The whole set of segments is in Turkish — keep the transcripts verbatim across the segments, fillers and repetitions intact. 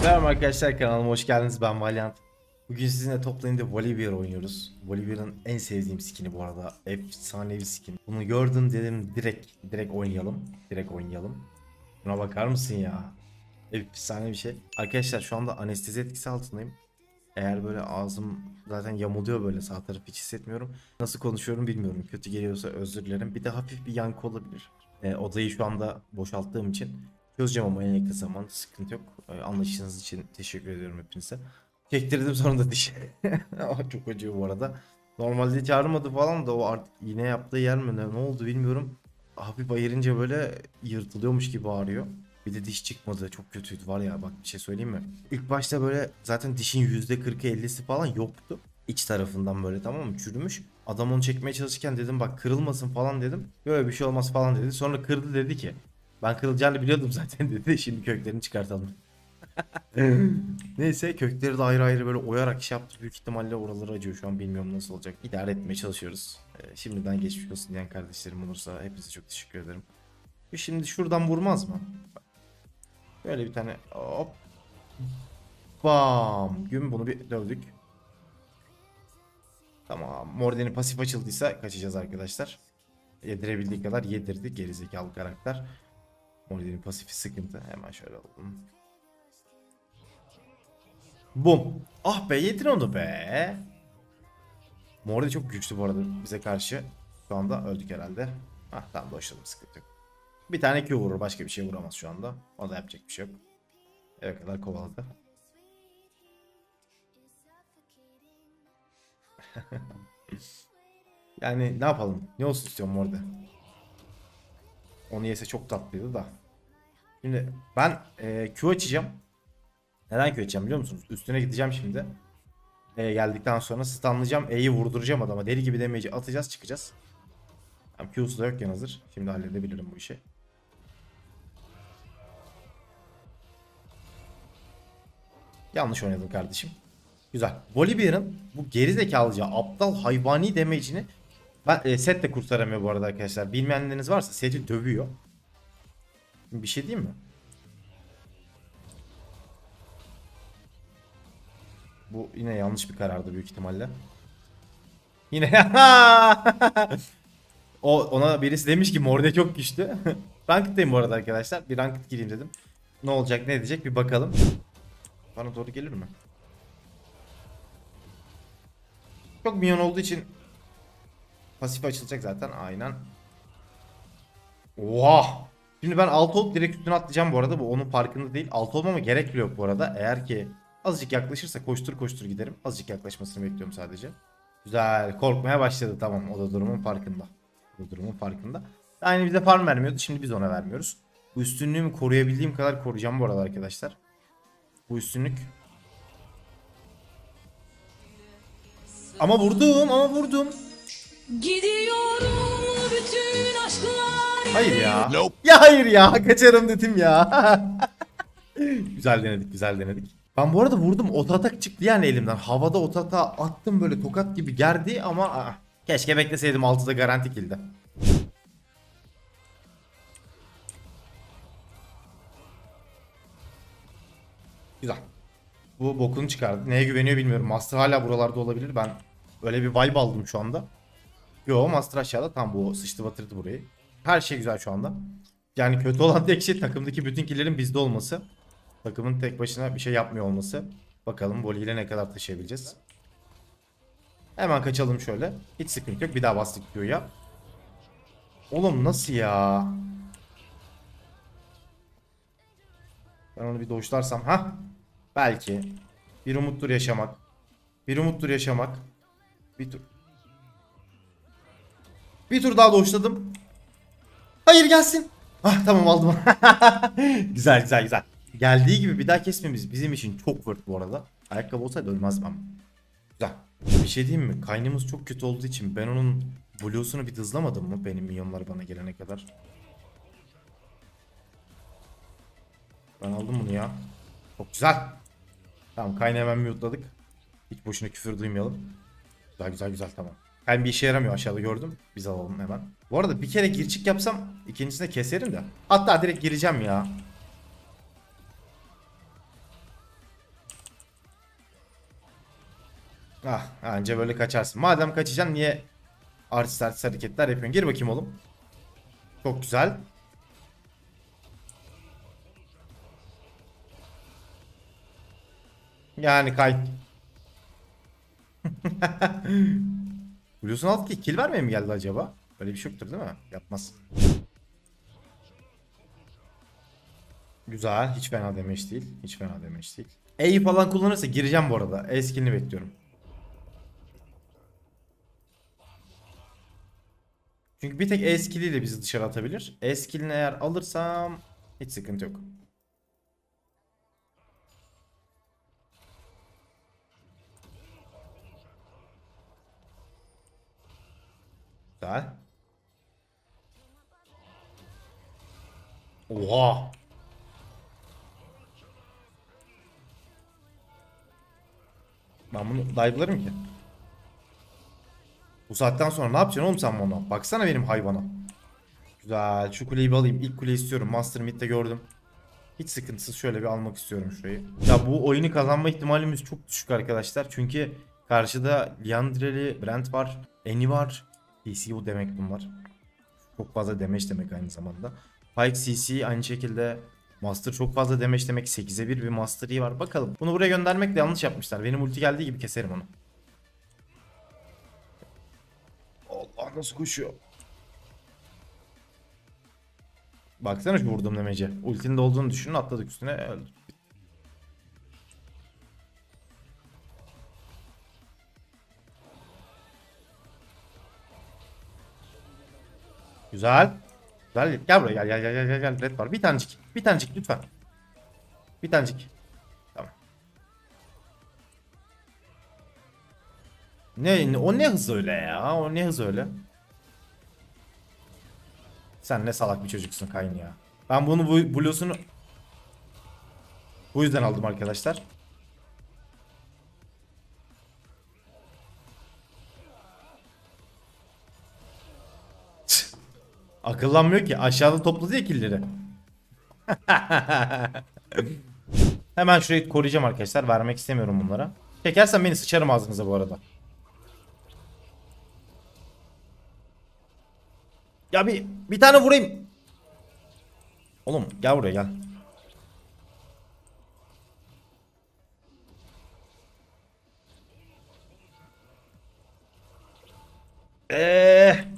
Merhaba arkadaşlar, kanalıma hoş geldiniz. Ben Valiant. Bugün sizinle toplayınca Volibear oynuyoruz. Volibear'ın en sevdiğim skin'i bu arada. Efsanevi skin. Bunu gördüm dedim direkt direkt oynayalım. Direkt oynayalım. Buna bakar mısın ya? Efsane bir şey. Arkadaşlar şu anda anestezi etkisi altındayım. Eğer böyle ağzım zaten yamuluyor, böyle sağ tarafı hiç hissetmiyorum. Nasıl konuşuyorum bilmiyorum. Kötü geliyorsa özür dilerim. Bir de hafif bir yankı olabilir. E, odayı şu anda boşalttığım için çözeceğim ama en yakın zamanda, sıkıntı yok. E, anlayışınız için teşekkür ediyorum hepinize. Çektirdim sonunda dişi. Çok acıyor bu arada. Normalde hiç ağrımadı falan da o artık iğne yaptığı yer mi ne, ne oldu bilmiyorum. Hafif ayırınca böyle yırtılıyormuş gibi ağrıyor. Bir de diş çıkmadı. Çok kötüydü var ya, bak bir şey söyleyeyim mi? İlk başta böyle zaten dişin yüzde kırkı ellisi falan yoktu. İç tarafından böyle, tamam mı, çürümüş. Adam onu çekmeye çalışırken dedim bak kırılmasın falan dedim. Böyle bir şey olmaz falan dedi. Sonra kırdı, dedi ki ben kırılacağını biliyordum zaten dedi. Şimdi köklerini çıkartalım. Neyse, kökleri de ayrı ayrı böyle oyarak şey yaptı. Büyük ihtimalle oraları acıyor şu an, bilmiyorum nasıl olacak. İdare etmeye çalışıyoruz. Ee, şimdiden geçmiş olsun diyen kardeşlerim olursa hepinize çok teşekkür ederim. Şimdi şuradan vurmaz mı? Böyle bir tane hop. Bam. Gün bunu bir dövdük. Tamam. Morden'in pasif açıldıysa kaçacağız arkadaşlar. Yedirebildiği kadar yedirdi gerizekalı karakter. Morden'in pasifi sıkıntı. Hemen şöyle alalım. Bum. Ah be, yedin onu be. Morden çok güçlü bu arada bize karşı. Şu anda öldük herhalde. Ah tamam, doşladım, sıkıntı yok. Bir tane Q vurur, başka bir şey vuramaz şu anda. O da yapacak bir şey yok. Eve kadar kovaladı. Yani ne yapalım? Ne olsun istiyorum orada? Onu yese çok tatlıydı da. Şimdi ben e, Q açacağım. Neden Q açacağım biliyor musunuz? Üstüne gideceğim şimdi. E, geldikten sonra stunlayacağım. E'yi vurduracağım adama. Deli gibi damage'i atacağız, çıkacağız. Tamam, Q'su da yokken hazır. Şimdi halledebilirim bu işi. Yanlış oynadım kardeşim. Güzel. Volibear'ın bu gerizekalıca aptal hayvani damage'ini ben, e, set de kurtaramıyor bu arada arkadaşlar. Bilmeyenleriniz varsa seti dövüyor. Bir şey diyeyim mi? Bu yine yanlış bir karardı büyük ihtimalle. Yine o ona birisi demiş ki Morde çok güçlü. Ranked'dayım bu arada arkadaşlar. Bir ranked gireyim dedim. Ne olacak ne edecek bir bakalım. Bana doğru gelir mi? Çok minyon olduğu için pasif açılacak zaten aynen. Oha! Şimdi ben alt olup direkt üstüne atlayacağım bu arada. Bu onun farkında değil. Alt olmama gerek bile yok bu arada. Eğer ki azıcık yaklaşırsa koştur koştur giderim. Azıcık yaklaşmasını bekliyorum sadece. Güzel. Korkmaya başladı. Tamam. O da durumun farkında. O da durumun farkında. Aynı bize farm vermiyordu. Şimdi biz ona vermiyoruz. Bu üstünlüğümü koruyabildiğim kadar koruyacağım bu arada arkadaşlar. Bu üstünlük. Ama vurdum. Ama vurdum. Gidiyorum bütün aşklar. Hayır ya. Nope. Ya hayır ya. Kaçarım dedim ya. Güzel denedik. Güzel denedik. Ben bu arada vurdum. Otatak çıktı yani elimden. Havada otata attım, böyle tokat gibi gerdi ama aa, keşke bekleseydim, altıda garanti kill'di. Güzel. Bu bokunu çıkardı. Neye güveniyor bilmiyorum. Master hala buralarda olabilir. Ben öyle bir vibe aldım şu anda. Yo, Master aşağıda. Tam bu sıçtı batırdı burayı. Her şey güzel şu anda. Yani kötü olan tek şey takımdaki bütün killerin bizde olması. Takımın tek başına bir şey yapmıyor olması. Bakalım Voli ile ne kadar taşıyabileceğiz. Hemen kaçalım şöyle. Hiç sıkıntı yok. Bir daha bastık Q'ya. Oğlum nasıl ya? Ben onu bir doşlarsam. Ha? Belki. Bir umuttur yaşamak. Bir umuttur yaşamak. Bir tur. Bir tur daha doşladım. Hayır, gelsin. Ah tamam, aldım. Güzel güzel güzel. Geldiği gibi bir daha kesmemiz bizim için çok worth bu arada. Ayakkabı olsaydı ölmezdim ama. Güzel. Bir şey diyeyim mi? Kaynımız çok kötü olduğu için ben onun blues'unu bir hızlamadım mı benim minyonlar bana gelene kadar? Ben aldım bunu ya. Çok güzel. Tamam, kaynağı hemen mute'ladık. Hiç boşuna küfür duymayalım. Güzel güzel güzel, tamam. Hem bir işe yaramıyor, aşağıda gördüm. Biz alalım hemen. Bu arada bir kere gir çık yapsam ikincisine keserim de. Hatta direkt gireceğim ya. Ah, anca böyle kaçarsın. Madem kaçacaksın niye artist artist hareketler yapıyorsun? Gir bakayım oğlum. Çok güzel. Yani kay. Blues'un altı ki kill vermeye mi geldi acaba? Böyle bir şey yoktur değil mi? Yapmaz. Güzel. Hiç fena demeç değil. Hiç fena demeç değil. E'yi falan kullanırsa gireceğim bu arada. E skillini bekliyorum. Çünkü bir tek E skilliyle bizi dışarı atabilir. E skillini eğer alırsam hiç sıkıntı yok. Güzel. Oha. Ben bunu dive'larım ki. Bu saatten sonra ne yapacaksın oğlum sen bana? Baksana benim hayvana. Güzel. Şu kuleyi bir alayım. İlk kuleyi istiyorum. Master Mid'de gördüm. Hiç sıkıntısız şöyle bir almak istiyorum şurayı. Ya bu oyunu kazanma ihtimalimiz çok düşük arkadaşlar. Çünkü karşıda Liandry'li Brent var. Annie var. C C bu demek bunlar. Çok fazla demeç demek aynı zamanda. Pyke C C aynı şekilde. Master çok fazla demeç demek. sekize bir bir Master Yi var. Bakalım. Bunu buraya göndermekle yanlış yapmışlar. Benim ulti geldiği gibi keserim onu. Allah nasıl koşuyor. Baksana şu vurdum demece. Ultinin de olduğunu düşünün, atladık üstüne öldük. Güzel. Güzel. Gel buraya gel gel gel gel gel. Red var. Bir tanecik. Bir tanecik lütfen. Bir tanecik. Tamam. Ne, ne o ne hız öyle ya? O ne hız öyle? Sen ne salak bir çocuksun Kayn ya. Ben bunu bu blues'unu bu yüzden aldım arkadaşlar. Akıllanmıyor ki. Aşağıda topladı ya killleri. Hemen şurayı koruyacağım arkadaşlar. Vermek istemiyorum bunlara. Çekersen beni sıçarım ağzınıza bu arada. Ya bir bir tane vurayım. Oğlum gel buraya gel. Eee.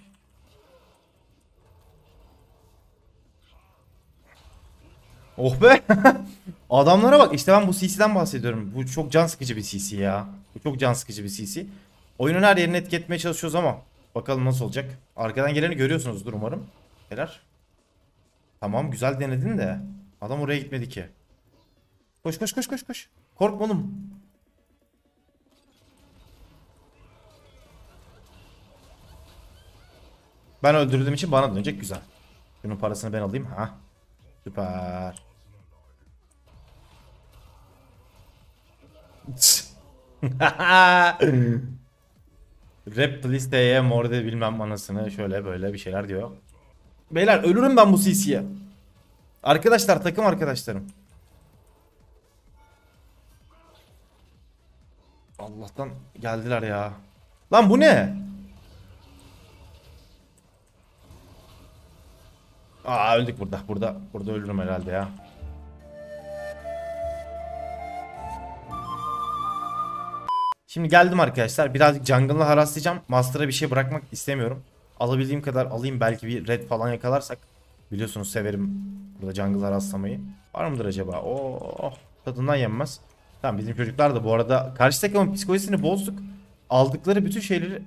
Oh be. Adamlara bak. İşte ben bu C C'den bahsediyorum. Bu çok can sıkıcı bir C C ya. Bu çok can sıkıcı bir C C. Oyunun her yerini etki etmeye çalışıyoruz ama bakalım nasıl olacak. Arkadan geleni görüyorsunuzdur umarım. Neler? Tamam güzel denedin de. Adam oraya gitmedi ki. Koş koş koş koş koş. Korkma oğlum. Ben öldürdüğüm için bana dönecek, güzel. Bunun parasını ben alayım. Ha. Süper. Rap listeye morde bilmem anasını şöyle böyle bir şeyler diyor. Beyler ölürüm ben bu C C'ye. Arkadaşlar takım arkadaşlarım. Allah'tan geldiler ya. Lan bu ne? Aa öldük burada. Burada burada ölürüm herhalde ya. Şimdi geldim arkadaşlar. Birazcık jungle'la haraslayacağım. Master'a bir şey bırakmak istemiyorum. Alabildiğim kadar alayım. Belki bir red falan yakalarsak. Biliyorsunuz severim burada jungle haraslamayı. Var mıdır acaba? Oo, tadından yenmez. Tamam bizim çocuklar da bu arada karşı takımın psikolojisini bozduk. Aldıkları bütün şeyleri...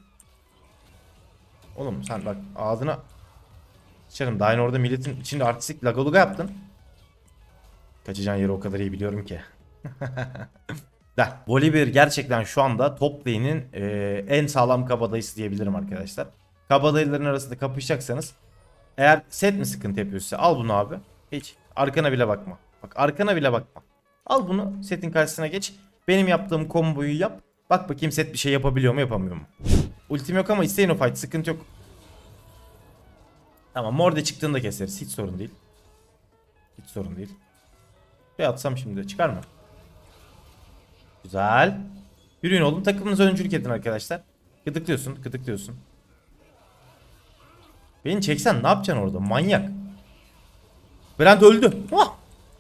Oğlum sen bak ağzına... Sıçarım daha yeni orada milletin içinde artistik lagaluga yaptın. Kaçacağın yeri o kadar iyi biliyorum ki. Da, Volibear gerçekten şu anda top lane'in e, en sağlam kabadayısı diyebilirim arkadaşlar. Kabadayıların arasında kapışacaksanız eğer set mi sıkıntı yapıyorsa al bunu abi. Hiç arkana bile bakma. Bak arkana bile bakma. Al bunu setin karşısına geç. Benim yaptığım komboyu yap. Bak bakayım set bir şey yapabiliyor mu yapamıyor mu? Ultim yok ama isteyin o fight, sıkıntı yok. Tamam morde çıktığında keseriz, hiç sorun değil. Hiç sorun değil. Bir atsam şimdi çıkar mı? Güzel. Yürüyün oğlum, takımınıza öncülük edin arkadaşlar. Gıdıklıyorsun, gıdıklıyorsun. Beni çeksen ne yapacaksın orada manyak. Brand öldü. Oh!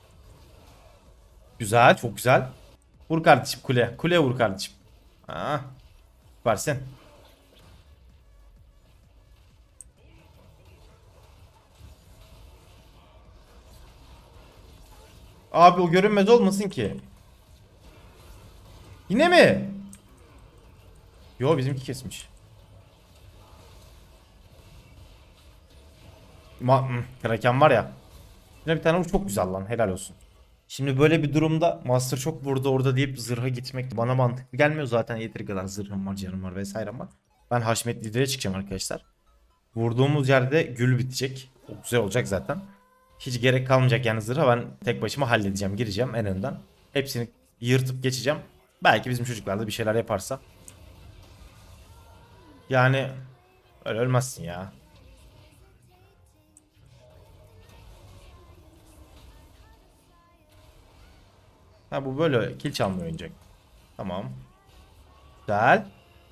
Güzel, çok güzel. Vur kardeşim kule. Kuleye vur kardeşim. Ah, süpersin. Abi o görünmez olmasın ki. Yine mi? Yo, bizimki kesmiş. Ma hmm, Kraken var ya. Yine bir tane vur, çok güzel lan, helal olsun. Şimdi böyle bir durumda Master çok vurdu orada deyip zırha gitmek bana mantıklı gelmiyor. Zaten yeteri kadar zırhım var, canım var vesaire var. Ben Haşmet lidere çıkacağım arkadaşlar. Vurduğumuz yerde gül bitecek. Çok güzel olacak zaten. Hiç gerek kalmayacak yani zırha, ben tek başıma halledeceğim, gireceğim en önden. Hepsini yırtıp geçeceğim. Belki bizim çocuklar da bir şeyler yaparsa. Yani öyle ölmezsin ya. Ha, bu böyle kill çalmıyor oynayacak. Tamam. Güzel.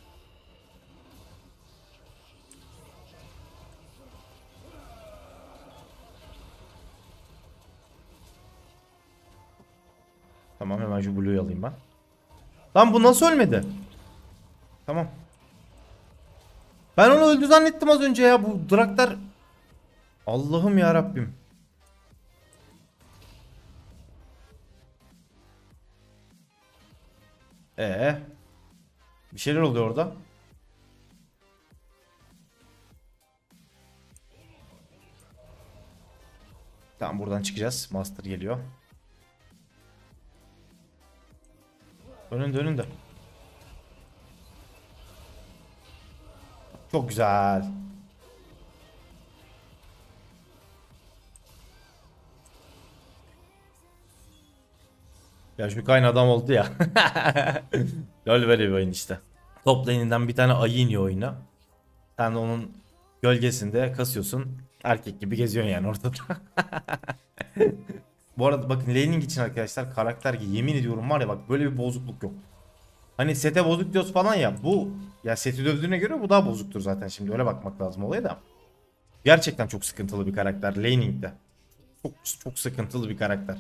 Tamam, hemen şu Blue'yu alayım ben. Lan bu nasıl ölmedi? Tamam. Ben onu öldü zannettim az önce ya, bu Draktar. Allah'ım ya Rabbim. Ee, bir şeyler oluyor orada. Tamam, buradan çıkacağız. Master geliyor. Önünde önünde. Çok güzel. Ya şu kayn adam oldu ya. Lol, böyle bir oyun işte. Top lane'inden bir tane ayı iniyor oyuna. Sen de onun gölgesinde kasıyorsun. Erkek gibi geziyorsun yani ortada. Bu arada bakın, laning için arkadaşlar karakter gibi yemin ediyorum var ya, bak böyle bir bozukluk yok. Hani sete bozuk diyoruz falan ya, bu ya seti dövdüğüne göre bu daha bozuktur zaten, şimdi öyle bakmak lazım olaya da. Gerçekten çok sıkıntılı bir karakter laning'de. Çok çok sıkıntılı bir karakter.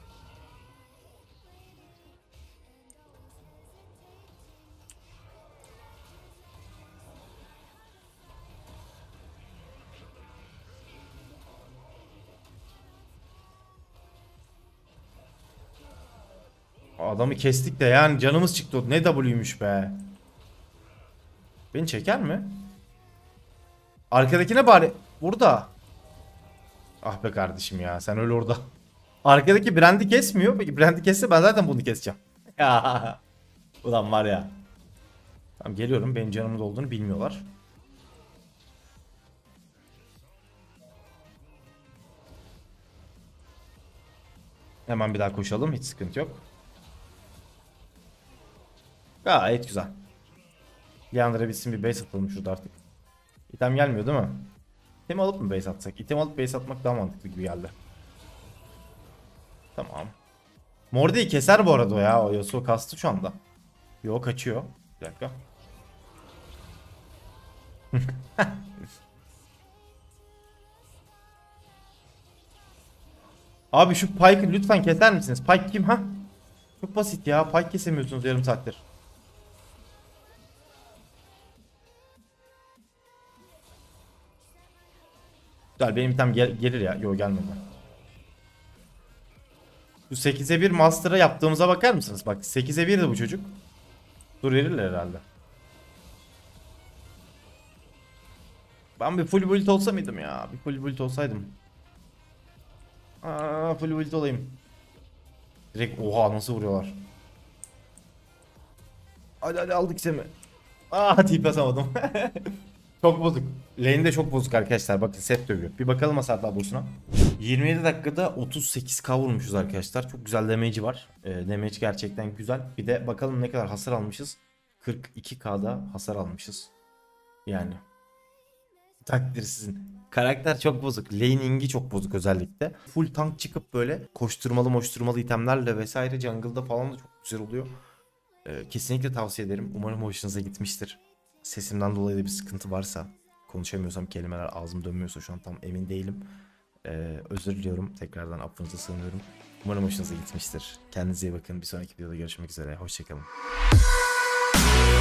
Adamı kestik de yani canımız çıktı. Ne W'ymuş be. Beni çeker mi? Arkadakine bari. Burada. Ah be kardeşim ya, sen öyle orada. Arkadaki Brand'i kesmiyor. Peki Brand'i kesse ben zaten bunu keseceğim. Ya. Ulan var ya. Tamam, geliyorum. Benim canımın olduğunu bilmiyorlar. Hemen bir daha koşalım. Hiç sıkıntı yok. Gayet güzel. Leandra bitsin, bir base atalım şurada artık. İtem gelmiyor değil mi? İtem alıp mı base atsak? İtem alıp base atmak daha mantıklı gibi geldi. Tamam. Morde'yi keser bu arada o ya. O Yasuo kastı şu anda. Yo, kaçıyor. Bir dakika. Abi şu Pyke'ı lütfen keser misiniz? Pyke kim ha? Çok basit ya. Pyke kesemiyorsunuz yarım saattir. Güzel, benim item gel gelir ya. Yo, gelmedi. Bu sekize bir Master'a yaptığımıza bakar mısınız? Bak sekize birdi bu çocuk. Dur, verirler herhalde. Ben bir full build olsa mıydım ya? Bir full build olsaydım. Aa, full build olayım. Direkt oha, nasıl vuruyorlar. Hadi hadi, aldık semi. Aa, tip basamadım. Çok bozuk. Lane de çok bozuk arkadaşlar. Bakın set dövüyor. Bir bakalım hasar tablosuna. yirmi yedi dakikada otuz sekiz K vurmuşuz arkadaşlar. Çok güzel damage'i var. E, damage gerçekten güzel. Bir de bakalım ne kadar hasar almışız. kırk iki K'da hasar almışız. Yani. Takdir sizin. Karakter çok bozuk. Laning'i çok bozuk özellikle. Full tank çıkıp böyle koşturmalı moşturmalı itemlerle vesaire jungle'da falan da çok güzel oluyor. Ee, kesinlikle tavsiye ederim. Umarım hoşunuza gitmiştir. Sesimden dolayı da bir sıkıntı varsa, konuşamıyorsam, kelimeler ağzım dönmüyorsa şu an tam emin değilim. Ee, özür diliyorum. Tekrardan affınıza sığınıyorum. Umarım hoşunuza gitmiştir. Kendinize iyi bakın. Bir sonraki videoda görüşmek üzere. Hoşçakalın.